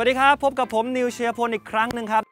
วัสดีครับพบกับผมนิวเชียร์พลอีกครั้งหนึ่งครับ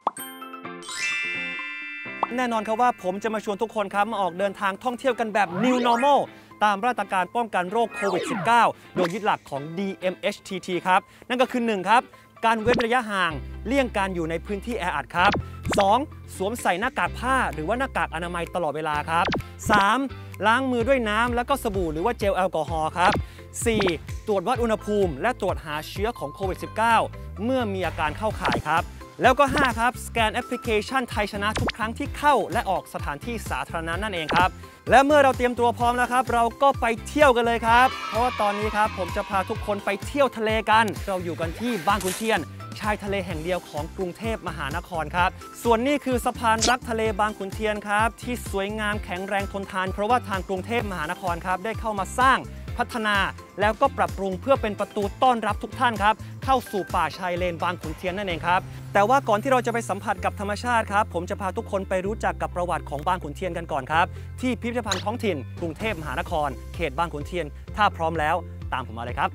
แน่นอนครับว่าผมจะมาชวนทุกคนครับมาออกเดินทางท่องเที่ยวกันแบบ New Normal ตามมาตรการป้องกันโรคโควิด -19 โดยยึดหลักของ DMHTT ครับนั่นก็คือ1ครับการเว้นระยะห่างเลี่ยงการอยู่ในพื้นที่แออัดครับ2สวมใส่หน้ากากผ้าหรือว่าหน้ากากอนามัยตลอดเวลาครับ3ล้างมือด้วยน้ำแล้วก็สบู่หรือว่าเจลแอลกอฮอล์ครับ4ตรวจวัดอุณหภูมิและตรวจหาเชื้อของโควิด -19 เมื่อมีอาการเข้าข่ายครับแล้วก็5ครับสแกนแอปพลิเคชันไทยชนะทุกครั้งที่เข้าและออกสถานที่สาธารณะนั่นเองครับและเมื่อเราเตรียมตัวพร้อมแล้วครับเราก็ไปเที่ยวกันเลยครับเพราะว่าตอนนี้ครับผมจะพาทุกคนไปเที่ยวทะเลกันเราอยู่กันที่บางขุนเทียนชายทะเลแห่งเดียวของกรุงเทพมหานครครับส่วนนี้คือสะพานรักทะเลบางขุนเทียนครับที่สวยงามแข็งแรงทนทานเพราะว่าทางกรุงเทพมหานครครับได้เข้ามาสร้างพัฒนาแล้วก็ปรับปรุงเพื่อเป็นประตูต้อนรับทุกท่านครับเข้าสู่ป่าชายเลนบางขุนเทียนนั่นเองครับแต่ว่าก่อนที่เราจะไปสัมผัสกับธรรมชาติครับผมจะพาทุกคนไปรู้จักกับประวัติของบางขุนเทียนกันก่อนครับที่พิพิธภัณฑ์ท้องถิ่นกรุงเทพมหานครเขตบางขุนเทียนถ้าพร้อมแล้วตามผมมาเลยครับ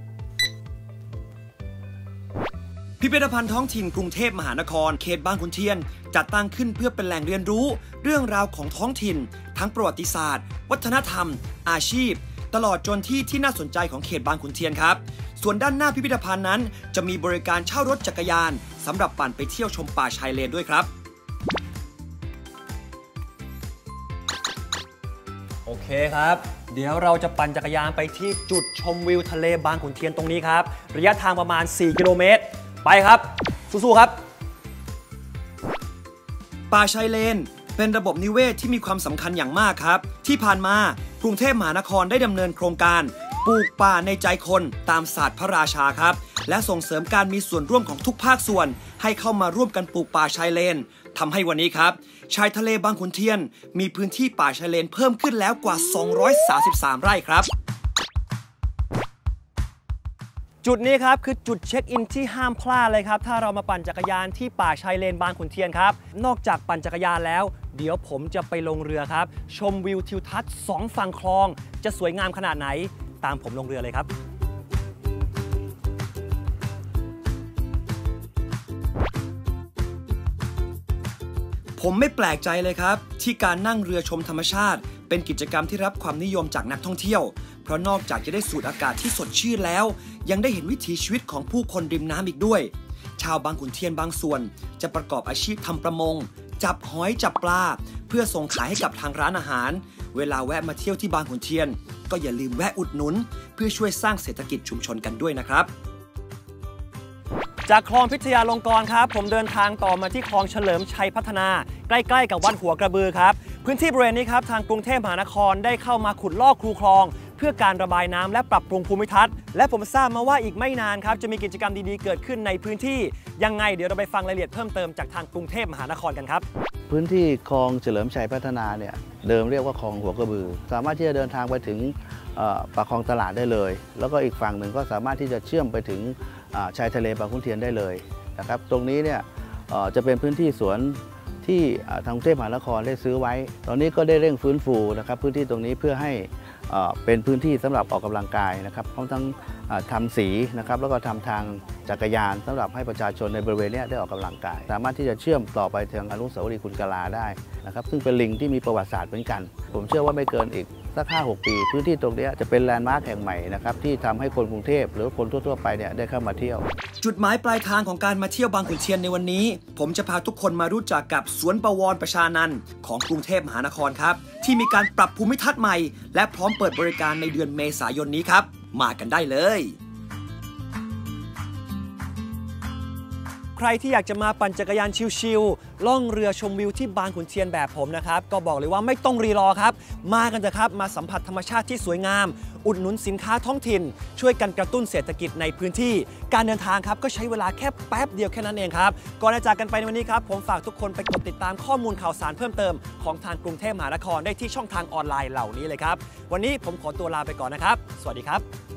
พิพิธภัณฑ์ท้องถิ่นกรุงเทพมหานครเขตบางขุนเทียนจัดตั้งขึ้นเพื่อเป็นแหล่งเรียนรู้เรื่องราวของท้องถิ่นทั้งประวัติศาสตร์วัฒนธรรมอาชีพตลอดจนที่น่าสนใจของเขตบางขุนเทียนครับส่วนด้านหน้าพิพิธภัณฑ์นั้นจะมีบริการเช่ารถจักรยานสำหรับปั่นไปเที่ยวชมป่าชายเลนด้วยครับโอเคครับเดี๋ยวเราจะปั่นจักรยานไปที่จุดชมวิวทะเลบางขุนเทียนตรงนี้ครับระยะทางประมาณ4 กิโลเมตรไปครับสู้ๆครับป่าชายเลนเป็นระบบนิเวศที่มีความสำคัญอย่างมากครับที่ผ่านมากรุงเทพมหานครได้ดำเนินโครงการปลูกป่าในใจคนตามศาสตร์พระราชาครับและส่งเสริมการมีส่วนร่วมของทุกภาคส่วนให้เข้ามาร่วมกันปลูกป่าชายเลนทำให้วันนี้ครับชายทะเลบางขุนเทียนมีพื้นที่ป่าชายเลนเพิ่มขึ้นแล้วกว่า233ไร่ครับจุดนี้ครับคือจุดเช็คอินที่ห้ามพลาดเลยครับถ้าเรามาปั่นจักรยานที่ป่าชายเลนบางขุนเทียนครับนอกจากปั่นจักรยานแล้วเดี๋ยวผมจะไปลงเรือครับชมวิวทิวทัศน์2ฝั่งคลองจะสวยงามขนาดไหนตามผมลงเรือเลยครับผมไม่แปลกใจเลยครับที่การนั่งเรือชมธรรมชาติเป็นกิจกรรมที่รับความนิยมจากนักท่องเที่ยวเพราะนอกจากจะได้สูดอากาศที่สดชื่นแล้วยังได้เห็นวิถีชีวิตของผู้คนริมน้ำอีกด้วยชาวบางขุนเทียนบางส่วนจะประกอบอาชีพทำประมงจับหอยจับปลาเพื่อส่งขายให้กับทางร้านอาหารเวลาแวะมาเที่ยวที่บางขุนเทียนก็อย่าลืมแวะอุดหนุนเพื่อช่วยสร้างเศรษฐกิจชุมชนกันด้วยนะครับจากคลองพิทยาลงกรณ์ครับผมเดินทางต่อมาที่คลองเฉลิมชัยพัฒนาใกล้ๆกับวัดหัวกระบือครับพื้นที่บริเวณนี้ครับทางกรุงเทพมหานครได้เข้ามาขุดลอกคูคลองเพื่อการระบายน้ำและปรับปรุงภูมิทัศน์และผมทราบมาว่าอีกไม่นานครับจะมีกิจกรรมดีๆเกิดขึ้นในพื้นที่ยังไงเดี๋ยวเราไปฟังรายละเอียดเพิ่มเติมจากทางกรุงเทพมหานครกันครับพื้นที่คลองเฉลิมชัยพัฒนาเนี่ยเดิมเรียกว่าคลองหัวกระบือสามารถที่จะเดินทางไปถึงปากคลองตลาดได้เลยแล้วก็อีกฝั่งหนึ่งก็สามารถที่จะเชื่อมไปถึงชายทะเลบางขุนเทียนได้เลยนะครับตรงนี้เนี่ยจะเป็นพื้นที่สวนที่ทางกรุงเทพมหานครได้ซื้อไว้ตอนนี้ก็ได้เร่งฟื้นฟูนะครับพื้นที่ตรงนี้เพื่อให้เป็นพื้นที่สำหรับออกกำลังกายนะครับพร้อมทั้งทำสีนะครับแล้วก็ทำทางจักรยานสำหรับให้ประชาชนในบริเวณนี้ได้ออกกำลังกายสามารถที่จะเชื่อมต่อไปถึงอนุสาวรีย์คุณกาลาได้นะครับซึ่งเป็นลิงที่มีประวัติศาสตร์เหมือนกันผมเชื่อว่าไม่เกินอีกสัก 5-6 ปีพื้นที่ตรงนี้จะเป็นแลนด์มาร์คแห่งใหม่นะครับที่ทำให้คนกรุงเทพหรือคนทั่วๆไปเนี่ยได้เข้ามาเที่ยวจุดหมายปลายทางของการมาเที่ยวบางขุนเทียนในวันนี้ผมจะพาทุกคนมารู้จักกับสวนบวรประชานันท์ของกรุงเทพมหานครครับที่มีการปรับภูมิทัศน์ใหม่และพร้อมเปิดบริการในเดือนเมษายนนี้ครับมากันได้เลยใครที่อยากจะมาปั่นจักรยานชิลๆล่องเรือชมวิวที่บางขุนเทียนแบบผมนะครับก็บอกเลยว่าไม่ต้องรีรอครับมากันเถอะครับมาสัมผัสธรรมชาติที่สวยงามอุดหนุนสินค้าท้องถิ่นช่วยกันกระตุ้นเศรษฐกิจในพื้นที่การเดินทางครับก็ใช้เวลาแค่แป๊บเดียวแค่นั้นเองครับก่อนจะจากกันไปในวันนี้ครับผมฝากทุกคนไปกดติดตามข้อมูลข่าวสารเพิ่มเติมของทางกรุงเทพมหานครได้ที่ช่องทางออนไลน์เหล่านี้เลยครับวันนี้ผมขอตัวลาไปก่อนนะครับสวัสดีครับ